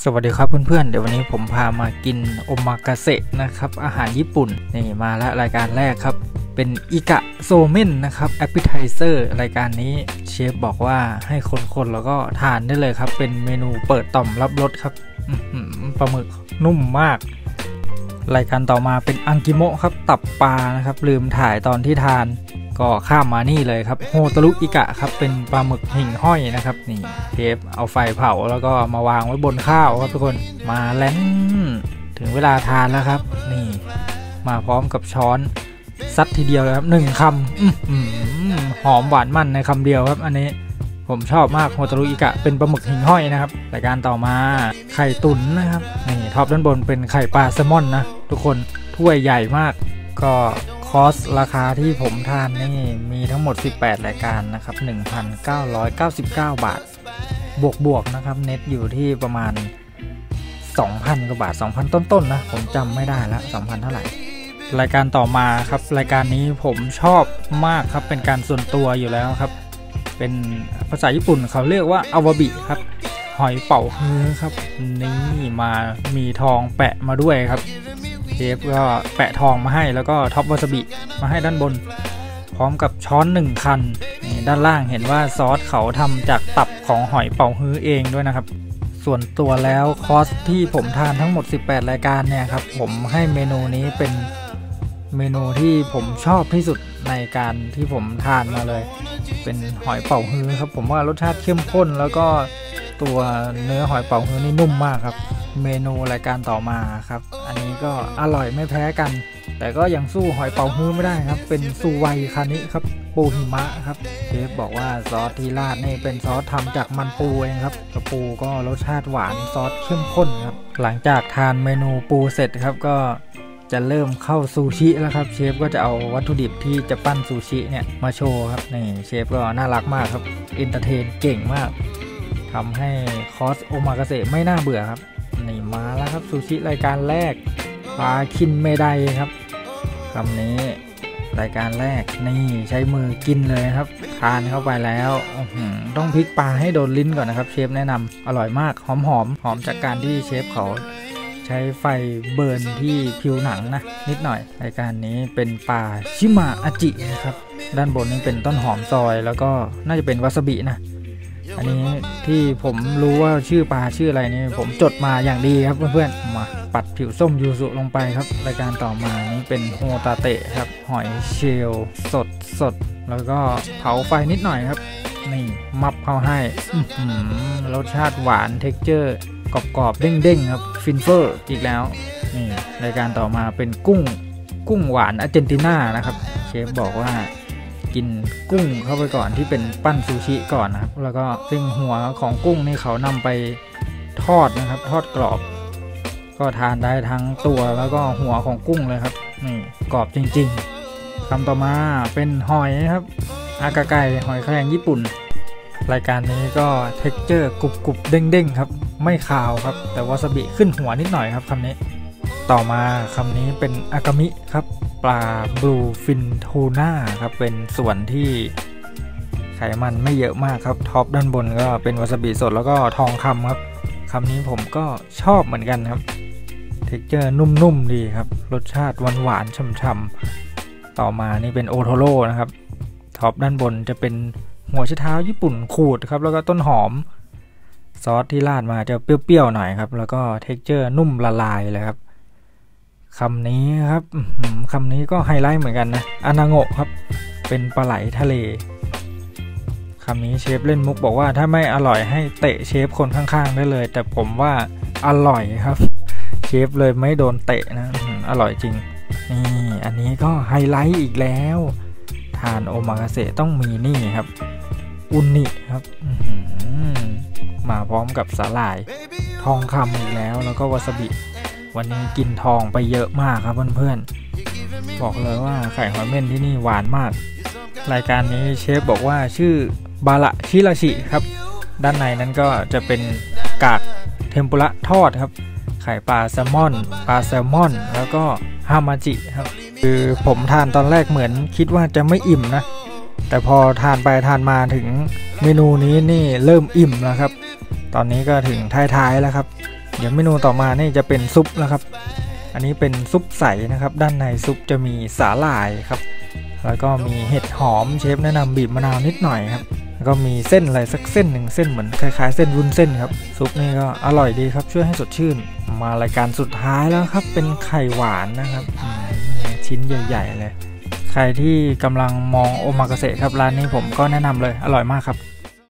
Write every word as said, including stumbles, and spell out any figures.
สวัสดีครับเพื่อนๆเดี๋ยววันนี้ผมพามากินโอมากาเสะนะครับอาหารญี่ปุ่นนี่มาแล้วรายการแรกครับเป็นอิกะโซเมนนะครับแอปเปิลไทเซอร์รายการนี้เชฟบอกว่าให้คนๆแล้วก็ทานได้เลยครับเป็นเมนูเปิดต่อมรับรสครับปลาหมึกนุ่มมากรายการต่อมาเป็นอังกิโมะครับตับปลานะครับลืมถ่ายตอนที่ทานก็ข้ามมานี่เลยครับโฮตารุอิกะครับเป็นปลาหมึกหิ่งห้อยนะครับนี่เชฟเอาไฟเผาแล้วก็มาวางไว้บนข้าวครับทุกคนมาแล้วถึงเวลาทานแล้วครับนี่มาพร้อมกับช้อนซัดทีเดียวเลยครับหนึ่งคำหอมหวานมันในคำเดียวครับอันนี้ผมชอบมากโฮตารุอิกะเป็นปลาหมึกหิ่งห้อยนะครับรายการต่อมาไข่ตุ๋นนะครับนี่ท็อปด้านบนเป็นไข่ปลาแซลมอนนะทุกคนถ้วยใหญ่มากก็คอสราคาที่ผมทานนี่มีทั้งหมดสิบแปดรายการนะครับ หนึ่งพันเก้าร้อยเก้าสิบเก้า บาทบวกบวกนะครับเน็ตอยู่ที่ประมาณ สองพัน กว่าบาท สองพัน ต้นๆ น, นะผมจำไม่ได้แล้ว สองพัน เท่าไหร่รายการต่อมาครับรายการนี้ผมชอบมากครับเป็นการส่วนตัวอยู่แล้วครับเป็นภาษาญี่ปุ่นเขาเรียกว่าอาวาบิครับหอยเป๋าฮื้อครับนี่มามีทองแปะมาด้วยครับเชฟก็แปะทองมาให้แล้วก็ท็อปวาซาบิมาให้ด้านบนพร้อมกับช้อนหนึ่งคันนี่ด้านล่างเห็นว่าซอสเขาทำจากตับของหอยเป๋าฮื้อเองด้วยนะครับส่วนตัวแล้วคอสที่ผมทานทั้งหมดสิบแปดรายการเนี่ยครับผมให้เมนูนี้เป็นเมนูที่ผมชอบที่สุดในการที่ผมทานมาเลยเป็นหอยเป๋าฮื้อครับผมว่ารสชาติเข้มข้นแล้วก็ตัวเนื้อหอยเป๋าฮื้อนี่นุ่มมากครับเมนูรายการต่อมาครับอันนี้ก็อร่อยไม่แพ้กันแต่ก็ยังสู้หอยเป๋าฮื้อไม่ได้ครับเป็นซูไวคานิครับปูหิมะครับเชฟบอกว่าซอสที่ราดนี่เป็นซอสทำจากมันปูเองครับกระปูก็รสชาติหวานซอสเข้มข้นครับหลังจากทานเมนูปูเสร็จครับก็จะเริ่มเข้าซูชิแล้วครับเชฟก็จะเอาวัตถุดิบที่จะปั้นซูชิเนี่ยมาโชว์ครับนี่เชฟก็น่ารักมากครับอินเตอร์เทนเก่งมากทำให้คอร์สโอมากาเสะไม่น่าเบื่อครับนี่มาแล้วครับซูชิรายการแรกปลาคินเมไดครับคำนี้รายการแรกนี่ใช้มือกินเลยครับทานเข้าไปแล้วต้องพลิกปลาให้โดนลิ้นก่อนนะครับเชฟแนะนำอร่อยมากหอมหอมหอมจากการที่เชฟเขาใช้ไฟเบิร์นที่ผิวหนังนะนิดหน่อยรายการนี้เป็นปลาชิมาอาจินะครับด้านบนนี้เป็นต้นหอมซอยแล้วก็น่าจะเป็นวาซาบินะอันนี้ที่ผมรู้ว่าชื่อปลาชื่ออะไรนี่ผมจดมาอย่างดีครับเพื่อนๆมาปัดผิวส้มยูสุลงไปครับรายการต่อมานี้เป็นโฮตาเตะครับหอยเชลล์สดสดแล้วก็เผาไฟนิดหน่อยครับนี่มับเข้าให้รสชาติหวานเท็กเจอร์กรอบๆเด้งๆครับฟินเฟอร์อีกแล้วนี่รายการต่อมาเป็นกุ้งกุ้งหวานอาร์เจนตินานะครับเชฟบอกว่ากินกุ้งเข้าไปก่อนที่เป็นปั้นซูชิก่อนนะครับแล้วก็ซึ่งหัวของกุ้งนี่เขานำไปทอดนะครับทอดกรอบก็ทานได้ทั้งตัวแล้วก็หัวของกุ้งเลยครับนี่กรอบจริงๆคำต่อมาเป็นหอยครับอากาไก่หอยแครงญี่ปุ่นรายการนี้ก็เท็กเจอร์กรุบๆเด้งๆครับไม่คาวครับแต่วาซาบิขึ้นหัวนิดหน่อยครับคำนี้ต่อมาคำนี้เป็นอากามิครับปลาบลูฟินทูน่าครับเป็นส่วนที่ไขมันไม่เยอะมากครับท็อปด้านบนก็เป็นวาซาบิสดแล้วก็ทองคำครับคำนี้ผมก็ชอบเหมือนกันครับเท็กเจอร์นุ่มๆดีครับรสชาติหวานๆช่ำๆต่อมานี่เป็นโอโทโร่นะครับท็อปด้านบนจะเป็นหัวไชเท้าญี่ปุ่นขูดครับแล้วก็ต้นหอมซอสที่ราดมาจะเปรี้ยวๆหน่อยครับแล้วก็เท็กเจอร์นุ่มละลายเลยครับคำนี้ครับคำนี้ก็ไฮไลท์เหมือนกันนะอานาโงะครับเป็นปลาไหลทะเลคำนี้เชฟเล่นมุกบอกว่าถ้าไม่อร่อยให้เตะเชฟคนข้างๆได้เลยแต่ผมว่าอร่อยครับเชฟเลยไม่โดนเตะนะอร่อยจริงนี่อันนี้ก็ไฮไลท์อีกแล้วทานโอมากาเสะต้องมีนี่ครับอุนิครับมาพร้อมกับสาหร่ายทองคำอีกแล้วแล้วก็วาซาบิวันนี้กินทองไปเยอะมากครับเพื่อนๆบอกเลยว่าไข่หอยเม่นที่นี่หวานมากรายการนี้เชฟบอกว่าชื่อบาระชิราชิครับด้านในนั้นก็จะเป็นกากเทมปุระทอดครับไข่ปลาแซลมอนปลาแซลมอนแล้วก็ฮามาจิครับคือผมทานตอนแรกเหมือนคิดว่าจะไม่อิ่มนะแต่พอทานไปทานมาถึงเมนูนี้นี่เริ่มอิ่มแล้วครับตอนนี้ก็ถึงท้ายๆแล้วครับเดี๋ยวเมนูต่อมานี่จะเป็นซุปนะครับอันนี้เป็นซุปใสนะครับด้านในซุปจะมีสาหร่ายครับแล้วก็มีเห็ดหอมเชฟแนะนำบีบมะนาวนิดหน่อยครับแล้วก็มีเส้นอะไรสักเส้นหนึ่งเส้นเหมือนคล้ายๆเส้นวุ้นเส้นครับซุปนี่ก็อร่อยดีครับช่วยให้สดชื่นมารายการสุดท้ายแล้วครับเป็นไข่หวานนะครับชิ้นใหญ่ๆเลยใครที่กำลังมองโอมากาเสะครับร้านนี้ผมก็แนะนำเลยอร่อยมากครับ